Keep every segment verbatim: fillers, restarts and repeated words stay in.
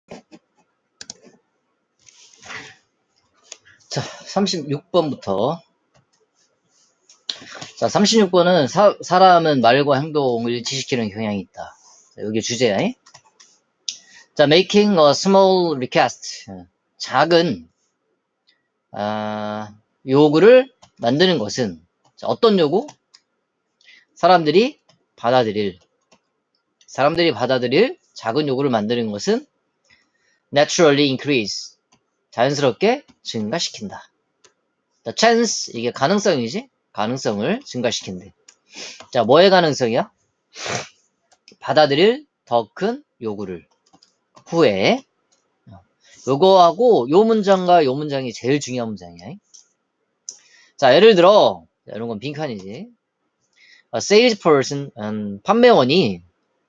자, 삼십육 번부터. 자, 삼십육 번은 사, 사람은 말과 행동을 일치시키는 경향이 있다. 자, 여기 주제야. 자, making a small request. 작은, 아, 요구를 만드는 것은, 자, 어떤 요구? 사람들이 받아들일, 사람들이 받아들일 작은 요구를 만드는 것은 naturally increase. 자연스럽게 증가시킨다. The chance, 이게 가능성이지? 가능성을 증가시킨대. 자, 뭐의 가능성이야? 받아들일 더 큰 요구를. 후에. 요거하고 요 문장과 요 문장이 제일 중요한 문장이야. 자, 예를 들어, 이런 건 빈칸이지. A salesperson, 음, 판매원이,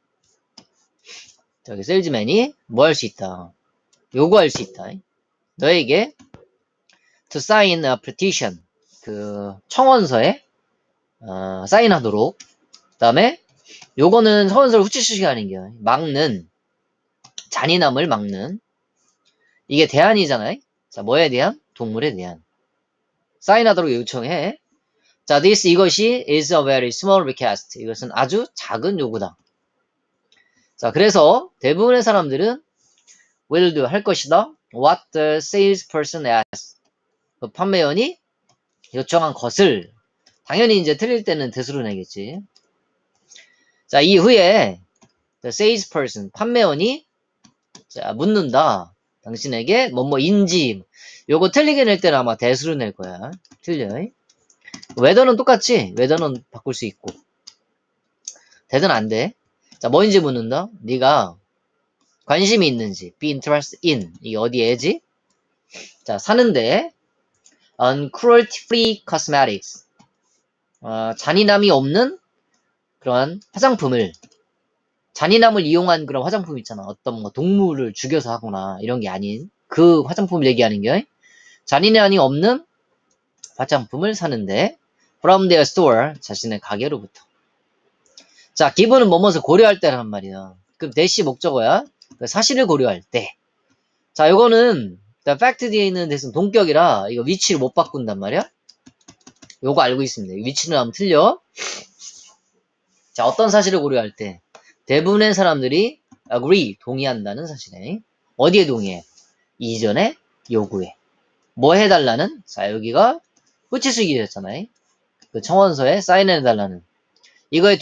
저기 세일즈맨이 뭐 할 수 있다? 요구할 수 있다. 너에게 to sign a petition, 그 청원서에 어, 사인하도록. 그 다음에 요거는 청원서를 후치시키게 하는 게 막는, 잔인함을 막는, 이게 대안이잖아요. 자, 뭐에 대한? 동물에 대한. 사인하도록 요청해. 자, this, 이것이 is a very small request. 이것은 아주 작은 요구다. 자, 그래서 대부분의 사람들은 will do, 할 것이다. what the salesperson asks. 그 판매원이 요청한 것을, 당연히 이제 틀릴 때는 대수로 내겠지. 자, 이후에 the salesperson, 판매원이 자, 묻는다. 당신에게 뭐뭐인지. 요거 틀리게 낼 때는 아마 대수로 낼 거야. 틀려. whether는 똑같지? whether는 바꿀 수 있고. 대든 안 돼. 자, 뭐인지 묻는다. 네가 관심이 있는지. be interested in. 이게 어디에지? 자, 사는데 on cruelty-free cosmetics. 어, 잔인함이 없는 그런 화장품을, 잔인함을 이용한 그런 화장품 있잖아. 어떤 뭐 동물을 죽여서 하거나 이런 게 아닌 그 화장품을 얘기하는 게, 잔인함이 없는 화장품을 사는데 from their store, 자신의 가게로부터. 자, 기본은 뭐뭐를 고려할 때란 말이야. 그럼 대시 목적어야. 사실을 고려할 때. 자, 요거는 fact 뒤에 있는 대신 동격이라 이거 위치를 못 바꾼단 말이야. 요거 알고 있습니다. 위치는 하면 틀려. 자, 어떤 사실을 고려할 때? 대부분의 사람들이 agree, 동의한다는 사실에. 어디에 동의해? 이전의 요구에. 뭐 해달라는? 자, 여기가 후치수기였잖아요. 그 청원서에 사인해달라는. 이거에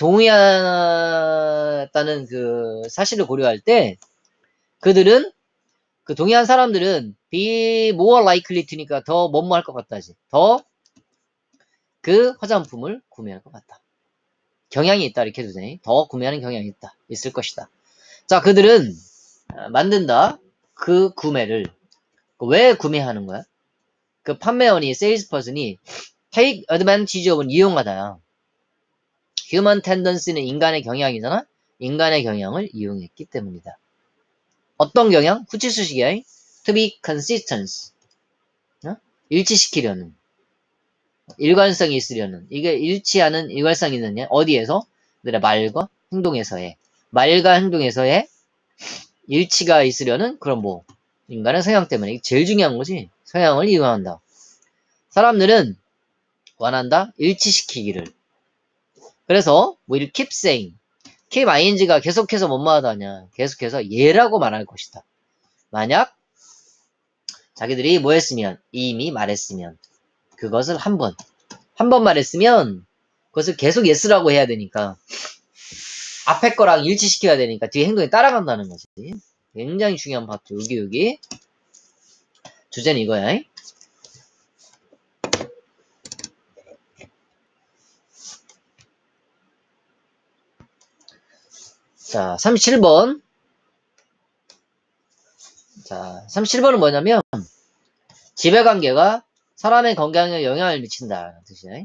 동의했다는 그 사실을 고려할 때, 그들은, 그 동의한 사람들은 be more likely to니까 더 뭐뭐 할 것 같다지. 더 그 화장품을 구매할 것 같다. 경향이 있다, 이렇게 해도 돼. 더 구매하는 경향이 있다. 있을 것이다. 자, 그들은 만든다. 그 구매를. 왜 구매하는 거야? 그 판매원이, 세일즈퍼슨이 take advantage of은 이용하다야. human tendency는 인간의 경향이잖아? 인간의 경향을 이용했기 때문이다. 어떤 경향? 후치수식이야. to be consistent. 어? 일치시키려는. 일관성이 있으려는. 이게 일치하는 일관성이 있느냐? 어디에서? 그들의 말과 행동에서의. 말과 행동에서의 일치가 있으려는 그런 뭐 인간의 성향 때문에. 이게 제일 중요한 거지. 성향을 이용한다. 사람들은 원한다. 일치시키기를. 그래서 will keep saying. keep ing가 계속해서 뭐뭐 하다냐. 계속해서 얘라고 말할 것이다. 만약 자기들이 뭐 했으면, 이미 말했으면, 그것을 한 번, 한 번 말했으면 그것을 계속 예스라고 해야 되니까 앞에 거랑 일치시켜야 되니까 뒤에 행동이 따라간다는 거지. 굉장히 중요한 파트. 여기 여기 주제는 이거야. 자, 삼십칠 번. 자, 삼십칠 번은 뭐냐면 지배관계가 사람의 건강에 영향을 미친다 뜻이야.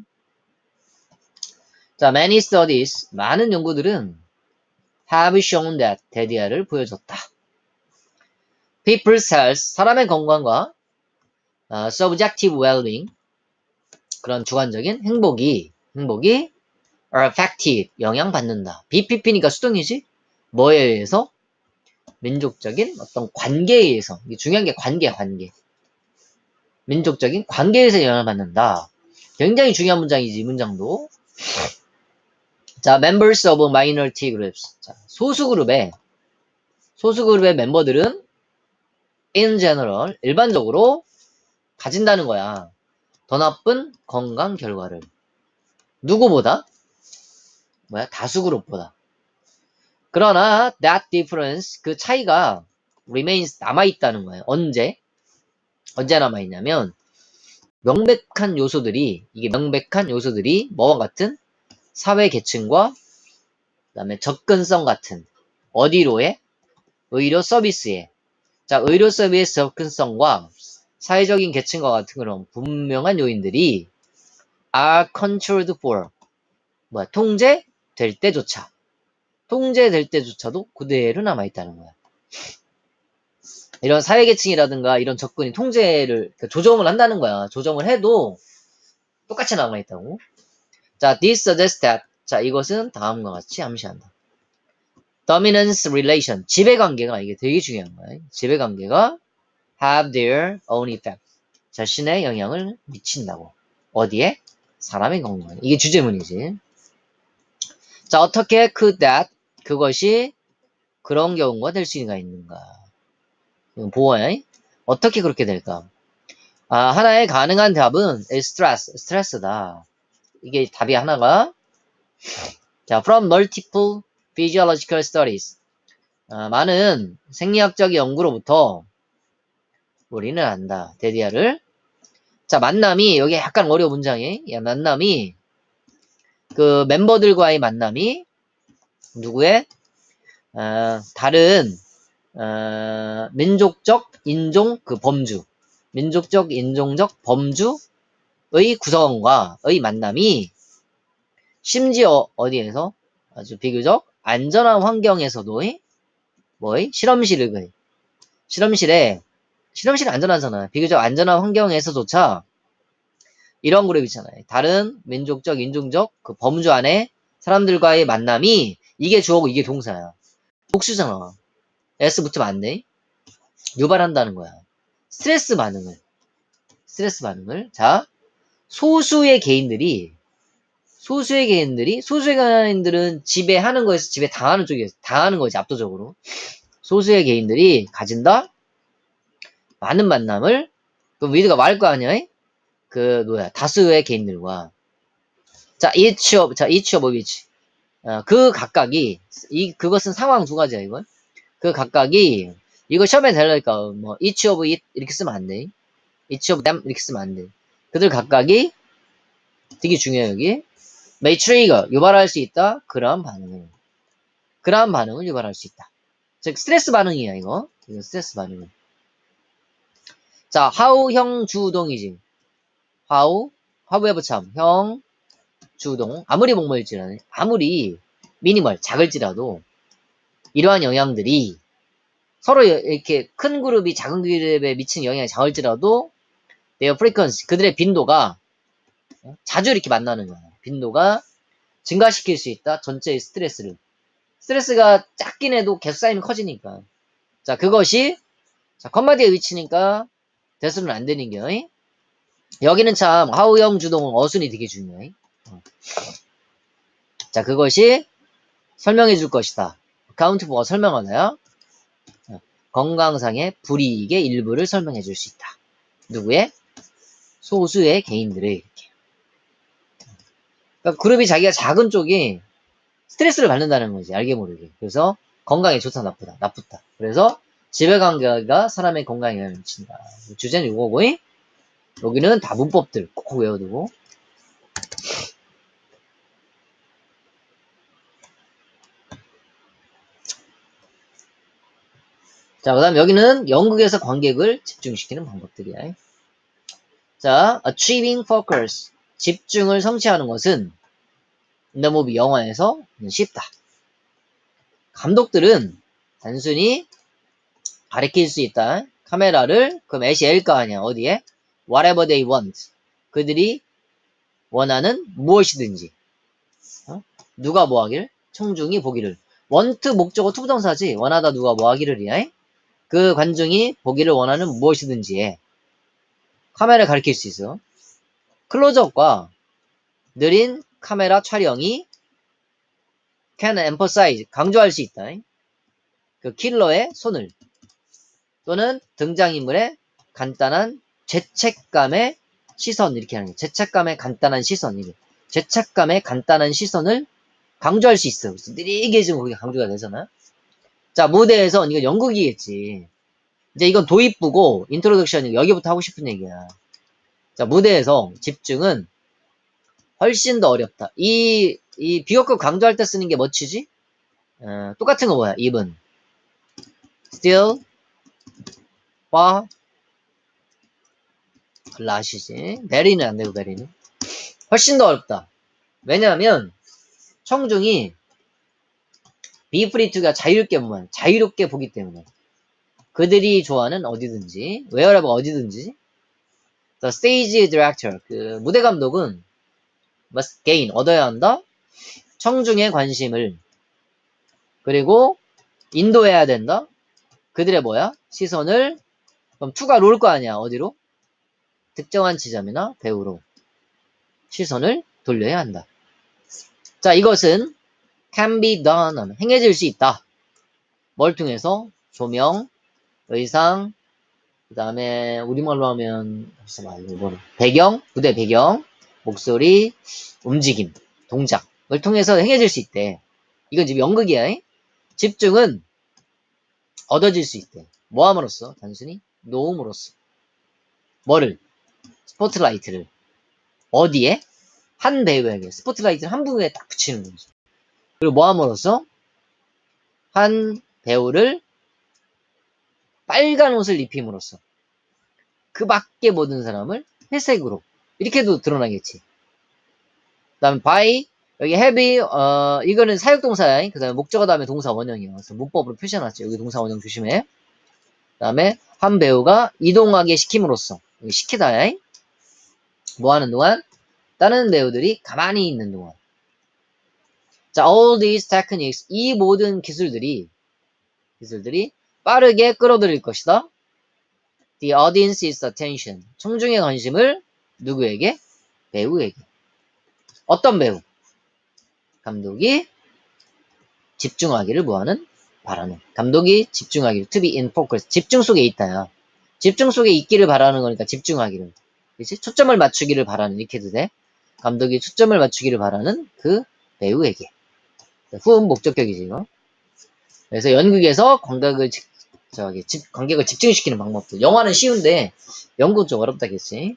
자, many studies, 많은 연구들은 have shown that, 데디아를 보여줬다. people's health, 사람의 건강과 uh, subjective well-being, 그런 주관적인 행복이 행복이 are affected, 영향받는다. 비피피니까 수동이지? 뭐에 의해서? 민족적인 어떤 관계에 의해서, 이게 중요한 게 관계, 관계. 민족적인 관계에서 영향을 받는다. 굉장히 중요한 문장이지, 이 문장도. 자, members of minority groups. 자, 소수그룹의, 소수그룹의 멤버들은 in general, 일반적으로 가진다는 거야. 더 나쁜 건강 결과를. 누구보다? 뭐야? 다수그룹보다. 그러나 that difference, 그 차이가 remains, 남아있다는 거예요. 언제? 언제 남아있냐면 명백한 요소들이, 이게 명백한 요소들이 뭐와 같은? 사회 계층과 그 다음에 접근성 같은, 어디로에? 의료 서비스에. 자, 의료 서비스 접근성과 사회적인 계층과 같은 그런 분명한 요인들이 are controlled for, 뭐야, 통제될 때조차, 통제될 때조차도 그대로 남아있다는 거야. 이런 사회계층이라든가 이런 접근이 통제를, 그러니까 조정을 한다는 거야. 조정을 해도 똑같이 남아있다고. 자, this suggests that, 자, 이것은 다음과 같이 암시한다. Dominance relation, 지배관계가, 이게 되게 중요한 거야. 지배관계가 have their own effect, 자신의 영향을 미친다고. 어디에? 사람의 건강에. 이게 주제문이지. 자, 어떻게 could that, 그것이 그런 경우가 될 수가 있는가. 이건 보아요. 어떻게 그렇게 될까? 아, 하나의 가능한 답은 is stress, 스트레스다. 이게 답이 하나가. 자, from multiple physiological studies. 아, 많은 생리학적 연구로부터 우리는 안다. 데디아를. 자, 만남이, 여기 약간 어려운 문장이, 야, 만남이, 그 멤버들과의 만남이 누구의? 어, 다른 어, 민족적 인종 그 범주, 민족적 인종적 범주의 구성원과의 만남이 심지어 어디에서? 아주 비교적 안전한 환경에서도 뭐의? 실험실의 실험실에 실험실이 안전하잖아. 비교적 안전한 환경에서조차 이런 그룹 있잖아요. 다른 민족적 인종적 그 범주 안에 사람들과의 만남이, 이게 주어고 이게 동사야. 복수잖아. S 붙으면 안 돼. 유발한다는 거야. 스트레스 반응을. 스트레스 반응을. 자, 소수의 개인들이, 소수의 개인들이, 소수의 개인들은 지배하는 거에서 지배 당하는 쪽에, 당하는 거지, 압도적으로. 소수의 개인들이 가진다? 많은 만남을, 그럼 위드가 말할 거 아니야? 그, 뭐야, 다수의 개인들과. 자, each of, 자, each of which. 어, 그 각각이, 이, 그것은 상황 두 가지야, 이건. 그 각각이, 이거 시험에 되려니까, 뭐, each of it, 이렇게 쓰면 안 돼. each of them, 이렇게 쓰면 안 돼. 그들 각각이, 되게 중요해, 여기. may trigger, 유발할 수 있다. 그러한 반응을. 그러한 반응을 유발할 수 있다. 즉, 스트레스 반응이야, 이거. 이거 스트레스 반응. 자, how, 형, 주동이지. how, however 참, 형, 주동. 아무리 목말질하네. 아무리 미니멀, 작을지라도, 이러한 영향들이 서로 이렇게 큰 그룹이 작은 그룹에 미치는 영향이 작을지라도 their frequency, 그들의 빈도가 자주 이렇게 만나는 거야. 빈도가 증가시킬 수 있다. 전체의 스트레스를. 스트레스가 작긴 해도 계속 쌓이면 커지니까. 자, 그것이 자, 컴마디에 위치니까 대수는 안 되는 게. 여기는 참 하우형 주동은 어순이 되게 중요해. 자, 그것이 설명해 줄 것이다. account for 설명하나요? 건강상의 불이익의 일부를 설명해 줄 수 있다. 누구의? 소수의 개인들의 이렇게. 그러니까 그룹이 자기가 작은 쪽이 스트레스를 받는다는 거지. 알게 모르게. 그래서 건강에 좋다 나쁘다. 나쁘다. 그래서 지배관계가 사람의 건강에 영향을 미친다. 주제는 이거고, 여기는 다 문법들 꼭 외워두고. 자, 그 다음 여기는 연극에서 관객을 집중시키는 방법들이야. 자, achieving focus. 집중을 성취하는 것은 in the movie, 영화에서 쉽다. 감독들은 단순히 가리킬 수 있다. 카메라를, 그럼 애시 엘까 아니야. 어디에? whatever they want. 그들이 원하는 무엇이든지. 어? 누가 뭐 하길? 청중이 보기를. want 목적어 투부정사지. 원하다 누가 뭐 하기를 이야. 그 관중이 보기를 원하는 무엇이든지에 카메라를 가리킬 수 있어. 클로즈업과 느린 카메라 촬영이 can emphasize 강조할 수 있다. 그 킬러의 손을 또는 등장인물의 간단한 죄책감의 시선 이렇게 하는 거예요. 죄책감의 간단한 시선 이게 죄책감의 간단한 시선을 강조할 수 있어. 그래서 느리게 지금 그게 강조가 되잖아요. 자 무대에서 이건 연극이겠지. 이제 이건 도입부고 인트로덕션이 여기부터 하고 싶은 얘기야. 자 무대에서 집중은 훨씬 더 어렵다. 이, 이 비교급 강조할 때 쓰는 게 뭐치지? 어, 똑같은 거 뭐야? even, still, far, lash이지. very는 안 되고 very는 훨씬 더 어렵다. 왜냐하면 청중이 be free to가 자유롭게 보면 자유롭게 보기 때문에 그들이 좋아하는 어디든지 wherever 어디든지 the stage director 그 무대 감독은 must gain 얻어야 한다. 청중의 관심을 그리고 인도해야 된다. 그들의 뭐야? 시선을 그럼 투가 롤 거 아니야. 어디로? 특정한 지점이나 배우로 시선을 돌려야 한다. 자, 이것은 can be done 행해질 수 있다. 뭘 통해서? 조명, 의상, 그 다음에 우리말로 하면 배경, 무대 배경, 목소리, 움직임, 동작을 통해서 행해질 수 있대. 이건 지금 연극이야. 집중은 얻어질 수 있대. 뭐 함으로써? 단순히 놓음으로써. 뭐를? 스포트라이트를. 어디에? 한 배우에게. 스포트라이트를 한 배우에 딱 붙이는 거지. 그리고 뭐 함으로써? 한 배우를 빨간 옷을 입힘으로써. 그 밖에 모든 사람을 회색으로. 이렇게도 드러나겠지. 그 다음에 by, 여기 have, 어, 이거는 사역동사야. 그 다음에 목적어 다음에 동사 원형이야. 그래서 문법으로 표시해놨지. 여기 동사 원형 조심해. 그 다음에 한 배우가 이동하게 시킴으로써. 여기 시키다야. 뭐 하는 동안? 다른 배우들이 가만히 있는 동안. 자, all these techniques, 이 모든 기술들이, 기술들이 빠르게 끌어들일 것이다. The audience's attention. 청중의 관심을 누구에게? 배우에게. 어떤 배우? 감독이 집중하기를 뭐하는? 바라는. 감독이 집중하기를. To be in focus. 집중 속에 있다야. 집중 속에 있기를 바라는 거니까 집중하기를. 그치? 초점을 맞추기를 바라는. 이렇게 해도 돼. 감독이 초점을 맞추기를 바라는 그 배우에게. 후음 목적격이지, 이거. 그래서 연극에서 관객을, 집, 저기, 집, 관객을 집중시키는 방법들. 영화는 쉬운데, 연극은 좀 어렵다겠지.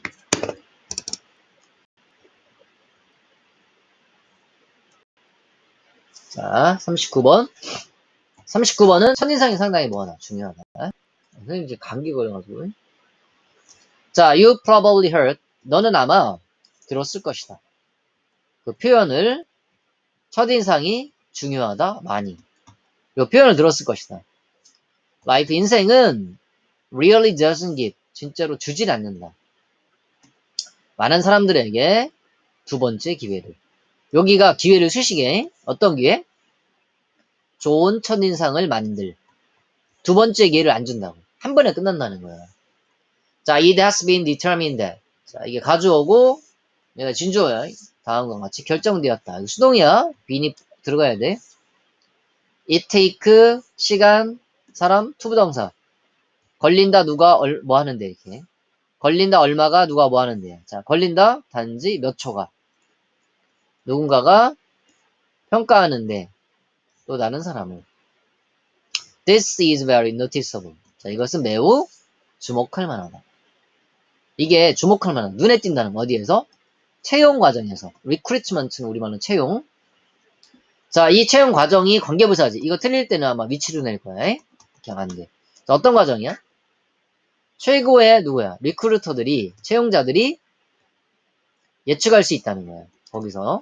자, 삼십구 번. 삼십구 번은 첫인상이 상당히 뭐하나, 중요하다. 선생님 이제 감기 걸려가지고. 자, you probably heard. 너는 아마 들었을 것이다. 그 표현을, 첫인상이 중요하다, 많이. 이 표현을 들었을 것이다. life, 인생은 really doesn't give. 진짜로 주질 않는다. 많은 사람들에게 두 번째 기회를. 여기가 기회를 수식해. 어떤 기회? 좋은 첫인상을 만들. 두 번째 기회를 안 준다고. 한 번에 끝난다는 거야. 자, it has been determined that. 자, 이게 가져오고, 내가 진주어야. 다음과 같이 결정되었다. 이거 수동이야. bean이 들어가야 돼. it take, 시간, 사람, 투부정사. 걸린다, 누가, 얼, 뭐 하는데, 이렇게. 걸린다, 얼마가, 누가 뭐 하는데. 자, 걸린다, 단지 몇 초가. 누군가가 평가하는데, 또 다른 사람을. This is very noticeable. 자, 이것은 매우 주목할 만하다. 이게 주목할 만한, 눈에 띈다는 거 어디에서? 채용 과정에서. recruitment는 우리말로 채용. 자, 이 채용 과정이 관계부사지. 이거 틀릴 때는 아마 위치로 낼 거야. 이렇게 안 돼. 자, 어떤 과정이야? 최고의 누구야? 리크루터들이, 채용자들이 예측할 수 있다는 거야. 거기서.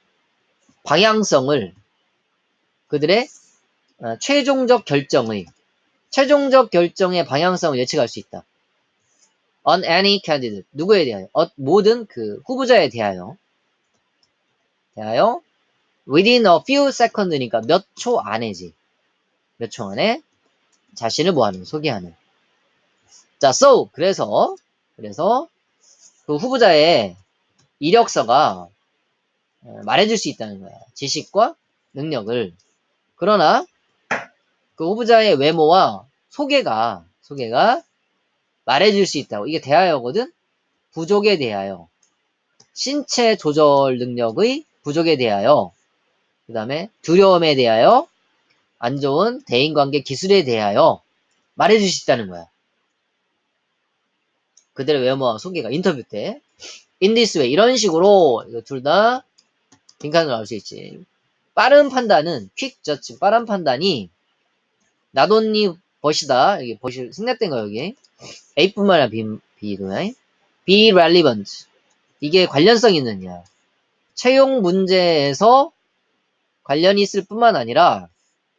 방향성을, 그들의 어, 최종적 결정의, 최종적 결정의 방향성을 예측할 수 있다. On any candidate. 누구에 대하여? 어, 모든 그 후보자에 대하여. 대하여 within a few second니까 몇 초 안에지. 몇 초 안에 자신을 뭐하는, 소개하는. 자, so, 그래서, 그래서, 그 후보자의 이력서가 말해줄 수 있다는 거야. 지식과 능력을. 그러나, 그 후보자의 외모와 소개가, 소개가 말해줄 수 있다고. 이게 대하여거든? 부족에 대하여. 신체 조절 능력의 부족에 대하여. 그 다음에 두려움에 대하여. 안 좋은 대인관계 기술에 대하여 말해줄 수 있다는 거야. 그들의 외모와 소개가 인터뷰 때. in this way. 이런 식으로 이거 둘 다 빈칸으로 나올 수 있지. 빠른 판단은 퀵 저치. 빠른 판단이 나돈니 벗이다. 여기 벗이 승낙된 거 여기. A뿐만 아니라 B, B도야. be relevant. 이게 관련성 있느냐. 채용 문제에서 관련이 있을 뿐만 아니라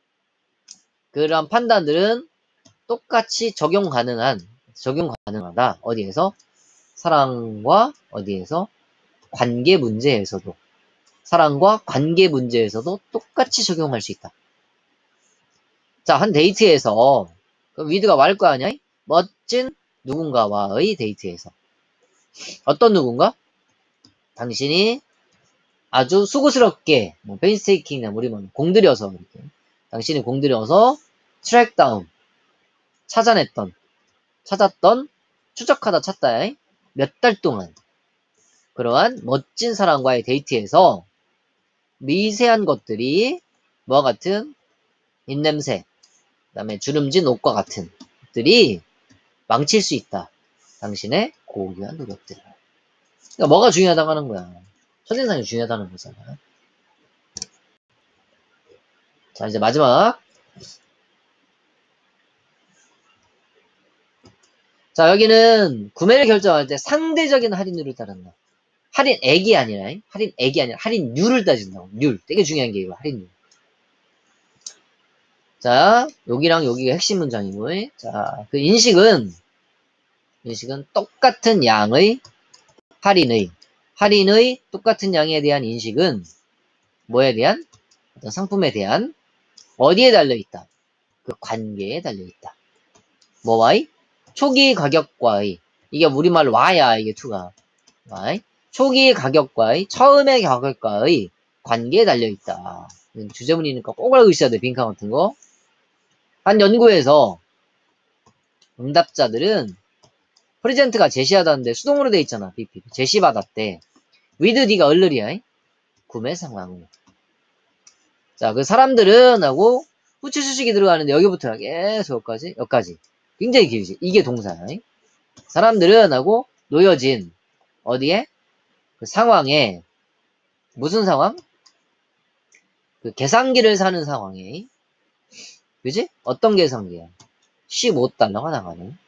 그런 판단들은 똑같이 적용 가능한, 적용 가능하다. 어디에서? 사랑과 어디에서? 관계 문제에서도. 사랑과 관계 문제에서도 똑같이 적용할 수 있다. 자, 한 데이트에서 위드가 말 거 아니야? 멋진 누군가와의 데이트에서. 어떤 누군가? 당신이 아주 수고스럽게 뭐 페이스테이킹이나 우리 뭐 공들여서 이렇게 당신이 공들여서 트랙 다운 찾아냈던 찾았던 추적하다 찾다 몇 달 동안 그러한 멋진 사람과의 데이트에서 미세한 것들이 뭐와 같은 입냄새 그 다음에 주름진 옷과 같은 것들이 망칠 수 있다. 당신의 고귀한 노력들을. 그러니까 뭐가 중요하다고 하는 거야. 첫인상이 중요하다는 거잖아. 자, 이제 마지막. 자, 여기는 구매를 결정할 때 상대적인 할인율을 따른다. 할인액이 아니라, 할인액이 아니라 할인율을 따진다고. 율. 되게 중요한 게 이거, 할인율. 자, 여기랑 여기가 핵심 문장이고, 자, 그 인식은, 인식은 똑같은 양의 할인의, 할인의 똑같은 양에 대한 인식은 뭐에 대한? 어떤 상품에 대한 어디에 달려있다? 그 관계에 달려있다. 뭐와의? 초기 가격과의, 이게 우리말로 와야, 이게 투가. 와이? 초기 가격과의, 처음의 가격과의 관계에 달려있다. 주제문이니까 꼭 알고 있어야 돼, 빈칸 같은 거. 한 연구에서 응답자들은 프레젠트가 제시하다는데 수동으로 돼 있잖아, 비피. 제시받았대. with D가 얼르리야, 구매 상황. 자, 그 사람들은 하고 후치 수식이 들어가는데 여기부터 계속 여기까지, 여기까지. 굉장히 길지. 이게 동사야. 사람들은 하고 놓여진 어디에? 그 상황에 무슨 상황? 그 계산기를 사는 상황에 그지? 어떤 계산기야? 십오 달러가 나가는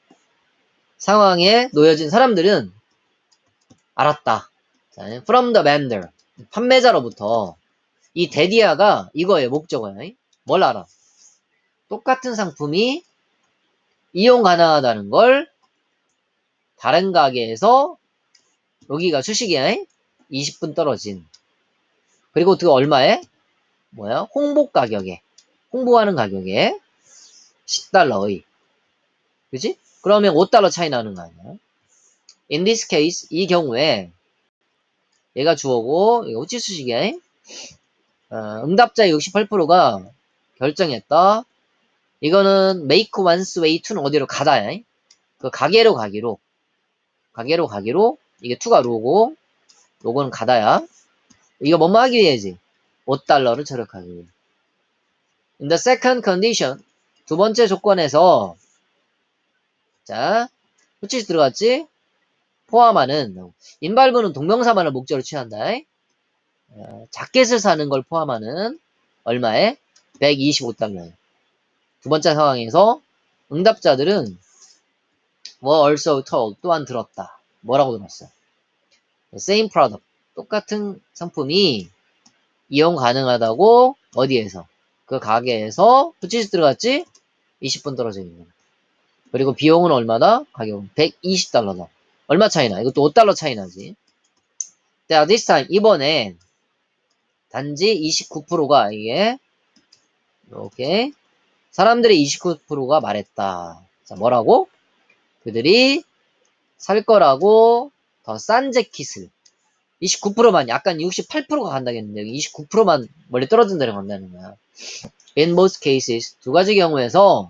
상황에 놓여진 사람들은 알았다. 자, from the vendor 판매자로부터 이 데디아가 이거의 목적어야. 뭘 알아? 똑같은 상품이 이용 가능하다는 걸 다른 가게에서 여기가 수식이야. 이십 분 떨어진. 그리고 그 얼마에? 뭐야? 홍보 가격에. 홍보하는 가격에 십 달러의. 그지? 그러면 오 달러 차이 나는 거 아니야? In this case, 이 경우에 얘가 주어고 이거 우치 수식이야. 어, 응답자의 육십팔 퍼센트가 결정했다. 이거는 make one's way to는 어디로 가다야. 그 가게로 가기로. 가게로 가기로. 이게 to가 로고 요거는 가다야. 이거 뭐뭐 하기 위해지? 오 달러를 절약하기 위해. In the second condition, 두 번째 조건에서 자, 후치 들어갔지? 포함하는 인발부는 동명사만을 목적으로 취한다. 어, 자켓을 사는 걸 포함하는 얼마에? 백이십오 달러에. 두 번째 상황에서 응답자들은 were also told 또한 들었다. 뭐라고 들었어? same product 똑같은 상품이 이용 가능하다고 어디에서? 그 가게에서 후치스 들어갔지? 이십 분 떨어져 있는. 그리고 비용은 얼마다? 가격은 백이십 달러다. 얼마 차이나? 이것도 오 달러 차이 나지. 자, this time 이번엔 단지 이십구 퍼센트가 이게 이렇게 사람들의 이십구 퍼센트가 말했다. 자, 뭐라고? 그들이 살 거라고 더 싼 재킷을 이십구 퍼센트만 약간 육십팔 퍼센트가 간다겠는데 이십구 퍼센트만 멀리 떨어진 데를 간다는 거야. In most cases 두 가지 경우에서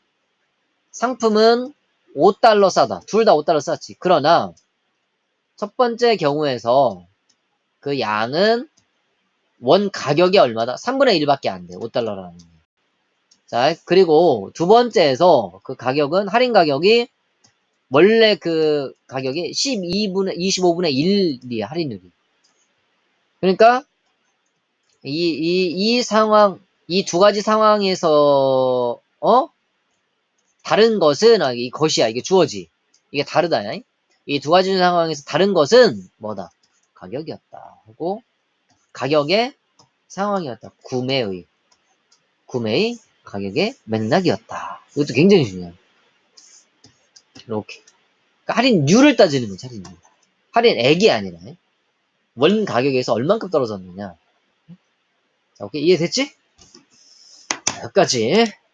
상품은 오 달러 싸다. 둘 다 오 달러 싸지. 그러나 첫 번째 경우에서 그 양은 원 가격이 얼마다? 삼분의 일밖에 안 돼. 오 달러라는 게. 자, 그리고 두 번째에서 그 가격은 할인 가격이 원래 그 가격이 십이분의 이십오분의 일이야. 할인율이. 그러니까 이, 이, 이 상황, 이 두 가지 상황에서 어? 다른 것은 아, 이 것이야. 이게 주어지. 이게 다르다. 이 두 가지 상황에서 다른 것은 뭐다? 가격이었다. 하고 가격의 상황이었다. 구매의 구매의 가격의 맥락이었다. 이것도 굉장히 중요해. 이렇게. 그러니까 할인율을 따지는 거지. 할인율. 할인액이 아니라 원 가격에서 얼만큼 떨어졌느냐. 자, 오케이. 이해됐지? 자, 여기까지.